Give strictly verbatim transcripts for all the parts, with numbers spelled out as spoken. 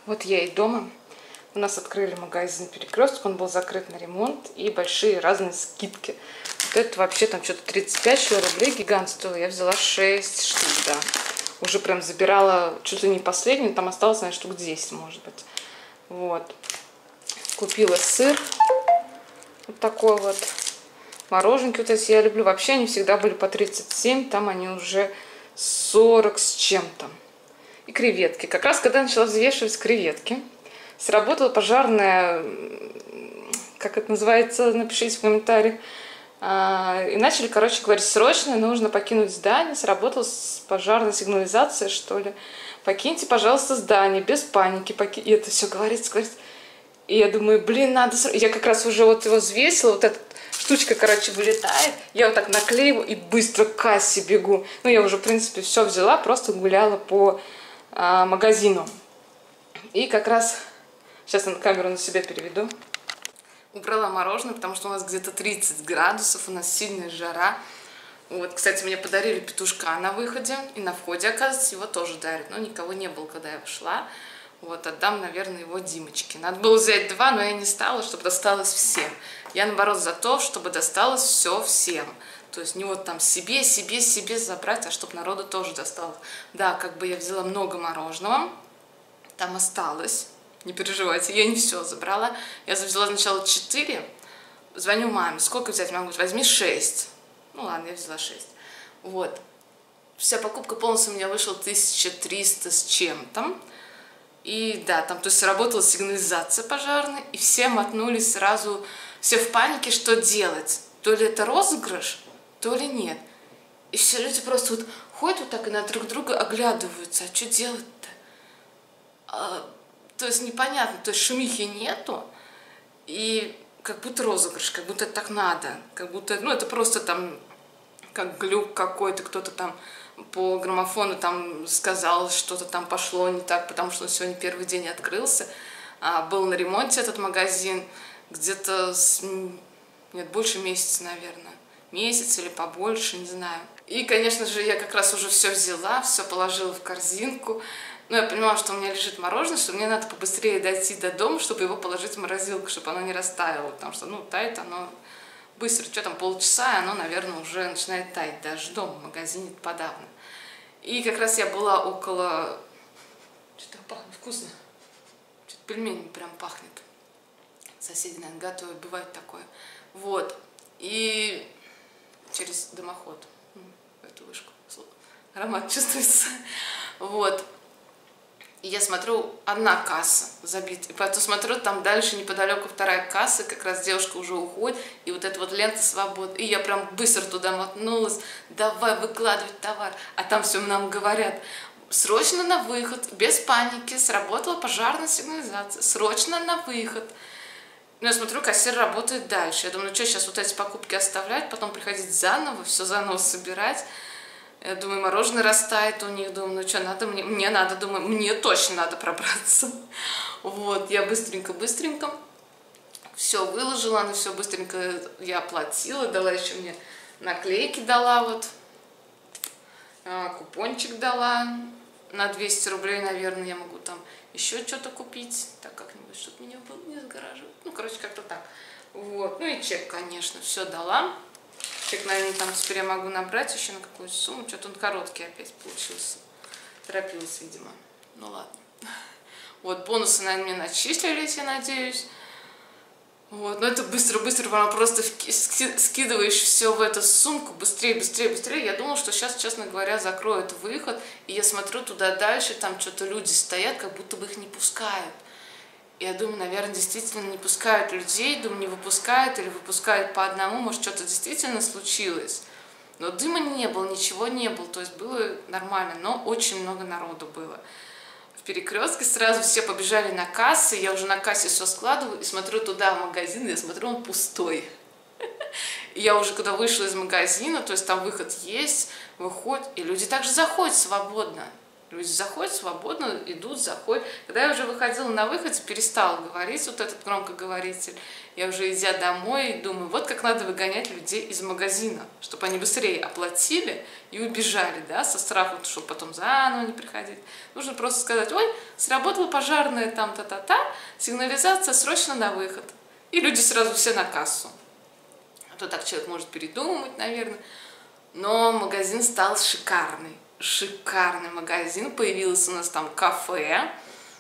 Вот я и дома. У нас открыли магазин Перекресток, он был закрыт на ремонт, и большие разные скидки. Вот это вообще там что-то тридцать пять что ли, рублей гигант стоил. Я взяла шесть штук, да. Уже прям забирала чуть ли не последнюю, там осталось, наверное, штук десять, может быть. Вот. Купила сыр. Вот такой вот. Мороженки вот эти я люблю. Вообще они всегда были по тридцать семь, там они уже сорок с чем-то. И креветки. Как раз когда я начала взвешивать креветки, сработала пожарная, как это называется, напишите в комментариях. И начали, короче говорить, срочно нужно покинуть здание. Сработала пожарная сигнализация, что ли. Покиньте, пожалуйста, здание, без паники. Поки... И это все говорится, говорится. И я думаю, блин, надо... Я как раз уже вот его взвесила, вот эта штучка, короче, вылетает. Я вот так наклеиваю и быстро к кассе бегу. Ну, я уже, в принципе, все взяла, просто гуляла по а, магазину. И как раз... Сейчас я на камеру на себя переведу. Убрала мороженое, потому что у нас где-то тридцать градусов, у нас сильная жара. Вот, кстати, мне подарили петушка на выходе, и на входе, оказывается, его тоже дарят. Но никого не было, когда я вошла. Вот, отдам, наверное, его Димочке. Надо было взять два, но я не стала, чтобы досталось всем. Я, наоборот, за то, чтобы досталось все всем. То есть не вот там себе, себе, себе забрать, а чтобы народу тоже досталось. Да, как бы я взяла много мороженого, там осталось. Не переживайте, я не все забрала. Я взяла сначала четыре. Звоню маме. Сколько взять? Мама говорит, возьми шесть. Ну ладно, я взяла шесть. Вот. Вся покупка полностью у меня вышла тысяча триста с чем-то. И да, там то есть сработала сигнализация пожарная. И все мотнулись сразу, все в панике, что делать. То ли это розыгрыш, то ли нет. И все люди просто вот ходят вот так и на друг друга оглядываются. А что делать-то? А... То есть непонятно, то есть шумихи нету, и как будто розыгрыш, как будто так надо, как будто, ну это просто там, как глюк какой-то, кто-то там по граммофону там сказал, что-то там пошло не так, потому что он сегодня первый день открылся, а, был на ремонте этот магазин, где-то, с, нет, больше месяца, наверное, месяц или побольше, не знаю. И, конечно же, я как раз уже все взяла, все положила в корзинку. Но я понимала, что у меня лежит мороженое, что мне надо побыстрее дойти до дома, чтобы его положить в морозилку, чтобы оно не растаяло. Потому что, ну, тает оно быстро. Что там, полчаса, и оно, наверное, уже начинает таять. Даже дома, в магазине подавно. И как раз я была около... Что-то пахнет вкусно. Что-то пельменями прям пахнет. Соседи, наверное, готовят. Бывает такое. Вот. И через дымоход. В эту вышку. Аромат чувствуется. Вот. И я смотрю, одна касса забита. И потом смотрю, там дальше неподалеку вторая касса, как раз девушка уже уходит, и вот эта вот лента свободы. И я прям быстро туда мотнулась, давай выкладывать товар. А там все нам говорят, срочно на выход, без паники, сработала пожарная сигнализация, срочно на выход. Ну, я смотрю, кассир работает дальше. Я думаю, ну что, сейчас вот эти покупки оставлять, потом приходить заново, все заново собирать. Я думаю, мороженое растает у них, думаю, ну что, надо мне, мне надо, думаю, мне точно надо пробраться. Вот, я быстренько-быстренько все выложила, на все быстренько я оплатила, дала еще мне наклейки, дала вот, купончик дала на двести рублей, наверное, я могу там еще что-то купить, так как-нибудь, чтобы меня было не сгораживать. Ну, короче, как-то так. Вот, ну и чек, конечно, все дала. Чек, наверное, там теперь я могу набрать еще на какую-то сумму. Что-то он короткий опять получился. Торопилась, видимо. Ну ладно. Вот, бонусы, наверное, мне начислились, я надеюсь. Вот, но это быстро-быстро, просто скидываешь все в эту сумку. Быстрее, быстрее, быстрее. Я думала, что сейчас, честно говоря, закроют выход. И я смотрю туда дальше, там что-то люди стоят, как будто бы их не пускают. Я думаю, наверное, действительно не пускают людей, думаю, не выпускают или выпускают по одному, может, что-то действительно случилось. Но дыма не было, ничего не было, то есть было нормально, но очень много народу было. В Перекрестке сразу все побежали на кассы, я уже на кассе все складываю и смотрю туда, в магазин, и я смотрю, он пустой. И я уже когда вышла из магазина, то есть там выход есть, выходит, и люди также заходят свободно. Люди заходят свободно, идут, заходят. Когда я уже выходила на выход, перестала говорить вот этот громкоговоритель. Я уже, идя домой, думаю, вот как надо выгонять людей из магазина, чтобы они быстрее оплатили и убежали, да, со страхом, чтобы потом заново не приходить. Нужно просто сказать, ой, сработала пожарная там та-та-та, сигнализация, срочно на выход. И люди сразу все на кассу. А то так человек может передумать, наверное. Но магазин стал шикарный. Шикарный магазин. Появилось у нас там кафе.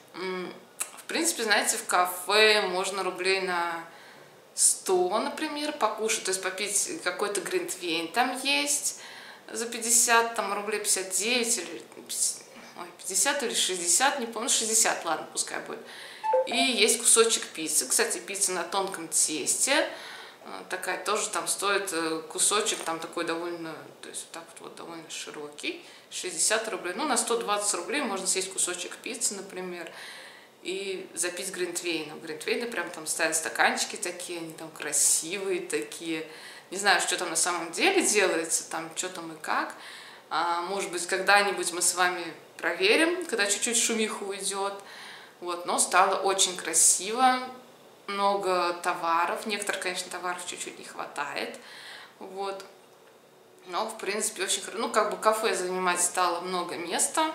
В принципе, знаете, в кафе можно рублей на сто, например, покушать, то есть попить какой-то глинтвейн там есть за пятьдесят там, рублей, пятьдесят девять или ой, пятьдесят или шестьдесят, не помню, шестьдесят, ладно, пускай будет. И есть кусочек пиццы. Кстати, пицца на тонком тесте. Такая тоже там стоит кусочек, там такой довольно, то есть вот так вот, вот довольно широкий, шестьдесят рублей. Ну, на сто двадцать рублей можно съесть кусочек пиццы, например, и запить глинтвейном. Глинтвейны прям там ставят стаканчики такие, они там красивые такие. Не знаю, что там на самом деле делается, там что там и как. А, может быть, когда-нибудь мы с вами проверим, когда чуть-чуть шумиха уйдет. Вот, но стало очень красиво. Много товаров, некоторых, конечно, товаров чуть-чуть не хватает, вот, но, в принципе, очень хорошо, ну, как бы кафе занимать стало много места,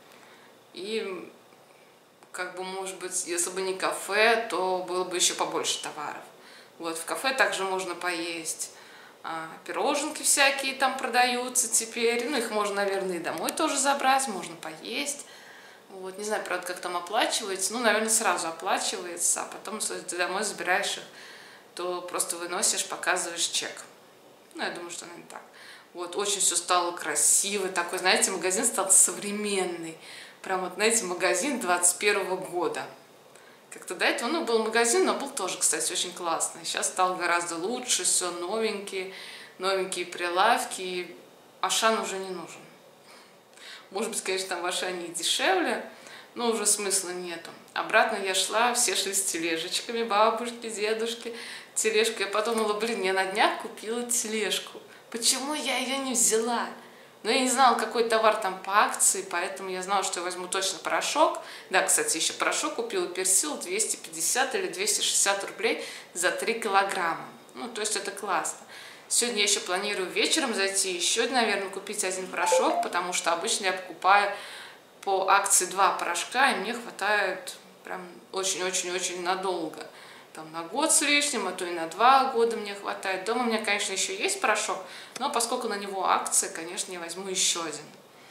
и, как бы, может быть, если бы не кафе, то было бы еще побольше товаров, вот, в кафе также можно поесть, а, пироженки всякие там продаются теперь, ну, их можно, наверное, и домой тоже забрать, можно поесть. Вот, не знаю, правда, как там оплачивается. Ну, наверное, сразу оплачивается, а потом, если ты домой забираешь их, то просто выносишь, показываешь чек. Ну, я думаю, что, наверное, так. Вот, очень все стало красиво. Такой, знаете, магазин стал современный. Прям вот, знаете, магазин двадцать первого года. Как-то до этого, ну, был магазин, но был тоже, кстати, очень классный. Сейчас стал гораздо лучше, все новенькие, новенькие прилавки. Ашан уже не нужен. Может быть, конечно, там в Ашане и дешевле, но уже смысла нету. Обратно я шла, все шли с тележечками, бабушки, дедушки, тележку. Я подумала, блин, я на днях купила тележку. Почему я ее не взяла? Но я не знала, какой товар там по акции, поэтому я знала, что я возьму точно порошок. Да, кстати, еще порошок купила, персил, двести пятьдесят или двести шестьдесят рублей за три килограмма. Ну, то есть это классно. Сегодня я еще планирую вечером зайти, еще, наверное, купить один порошок, потому что обычно я покупаю по акции два порошка, и мне хватает прям очень-очень-очень надолго. Там на год с лишним, а то и на два года мне хватает. Дома у меня, конечно, еще есть порошок, но поскольку на него акция, конечно, я возьму еще один.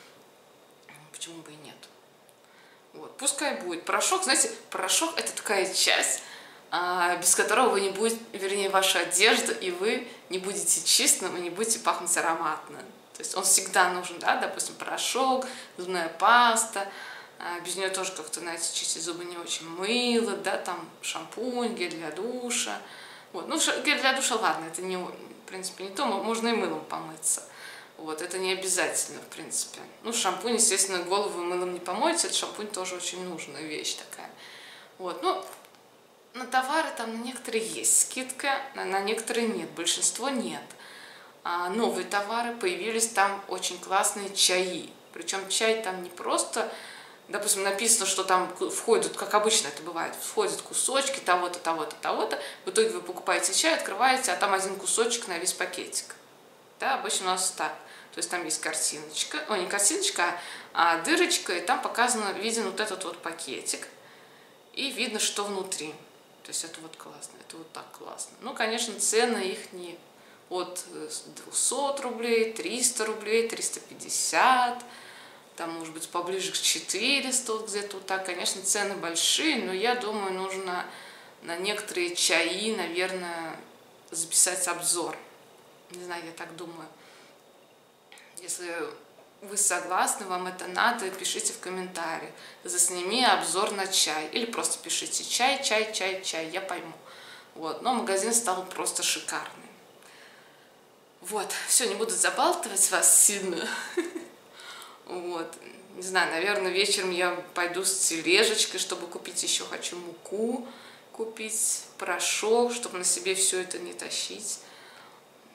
Почему бы и нет? Вот, пускай будет порошок. Знаете, порошок – это такая часть, без которого вы не будете, вернее, ваша одежда, и вы не будете чистым, и не будете пахнуть ароматно. То есть он всегда нужен, да, допустим, порошок, зубная паста, без нее тоже как-то, знаете, чистить зубы не очень, мыло, да, там шампунь, гель для душа. Вот. Ну, гель для душа, ладно, это не, в принципе, не то, можно и мылом помыться. Вот, это не обязательно, в принципе. Ну, шампунь, естественно, голову мылом не помоете, это шампунь тоже очень нужная вещь такая. Вот, ну, на товары там на некоторые есть скидка, на некоторые нет, большинство нет. А новые товары появились, там очень классные чаи. Причем чай там не просто, допустим, написано, что там входят, как обычно это бывает, входят кусочки того-то, того-то, того-то. В итоге вы покупаете чай, открываете, а там один кусочек на весь пакетик. Да, обычно у нас так. То есть там есть картиночка, о, не картиночка, а дырочка, и там показано, виден вот этот вот пакетик. И видно, что внутри. То есть это вот классно, это вот так классно. Ну, конечно, цены их не от двухсот рублей, триста рублей, триста пятьдесят, там, может быть, поближе к четырёмстам, вот где-то вот так. Конечно, цены большие, но я думаю, нужно на некоторые чаи, наверное, записать обзор. Не знаю, я так думаю. Если вы согласны, вам это надо, пишите в комментариях. Засними обзор на чай. Или просто пишите чай, чай, чай, чай, я пойму. Вот. Но магазин стал просто шикарный. Вот. Все, не буду забалтывать вас сильно. Вот. Не знаю, наверное, вечером я пойду с тележечкой, чтобы купить еще хочу муку, купить порошок, чтобы на себе все это не тащить.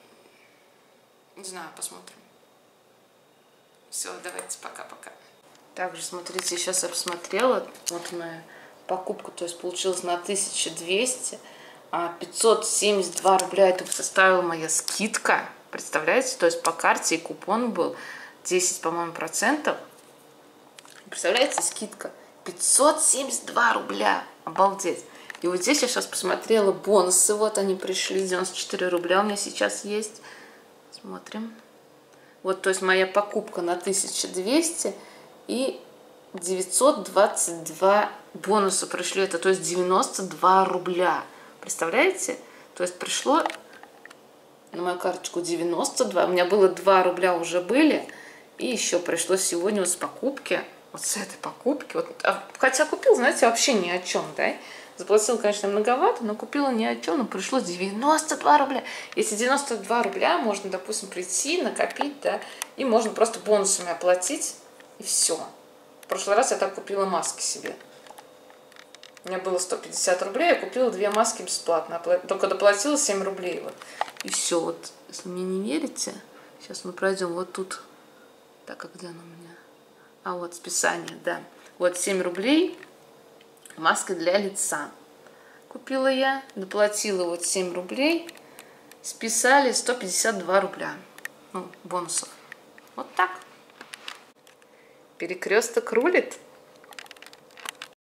Не знаю, посмотрим. Все, давайте, пока-пока. Также, смотрите, сейчас я посмотрела, вот моя покупка, то есть получилось на тысячу двести, а пятьсот семьдесят два рубля это составила моя скидка, представляете, то есть по карте и купон был десять, по-моему, процентов, представляете, скидка пятьсот семьдесят два рубля, обалдеть. И вот здесь я сейчас посмотрела бонусы, вот они пришли, девяносто четыре рубля у меня сейчас есть, смотрим, вот, то есть моя покупка на тысячу двести и девятьсот двадцать два бонуса пришли, это то есть девяносто два рубля, представляете, то есть пришло на мою карточку девяносто два, у меня было два рубля уже были, и еще пришло сегодня вот с покупки, вот с этой покупки, вот, хотя купил, знаете, вообще ни о чем, да, заплатила, конечно, многовато, но купила ни о чем, но пришло девяносто два рубля. Если девяносто два рубля можно, допустим, прийти, накопить, да, и можно просто бонусами оплатить, и все. В прошлый раз я так купила маски себе. У меня было сто пятьдесят рублей, я купила две маски бесплатно, только доплатила семь рублей. Вот. И все, вот, если мне не верите, сейчас мы пройдем вот тут, так, а где она у меня? А вот списание, да. Вот семь рублей, маска для лица. Купила я, доплатила вот семь рублей, списали сто пятьдесят два рубля, ну, бонусов. Вот так. Перекресток рулит.